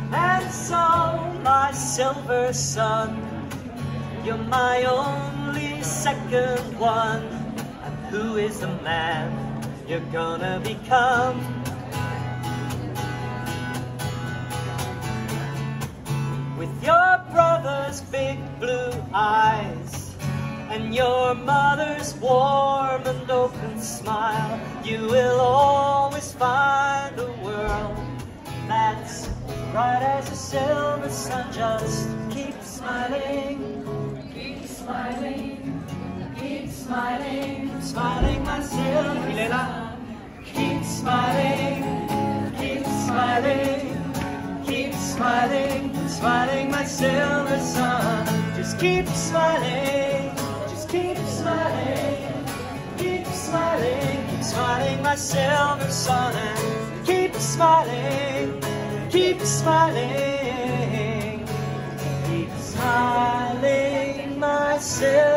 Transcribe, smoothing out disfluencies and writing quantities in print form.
And so, my silver sun, you're my only second one. And who is the man you're gonna become? With your brother's big blue eyes and your mother's warm and open smile, you will always find a world that's bright as a silver sun. Just keep smiling, keep smiling, keep smiling, smiling my silver sun. Keep smiling, keep smiling, keep smiling, smiling my silver sun. Just keep smiling, just keep smiling, keep smiling, keep smiling my silver sun. And keep smiling, keep smiling, keep smiling my silver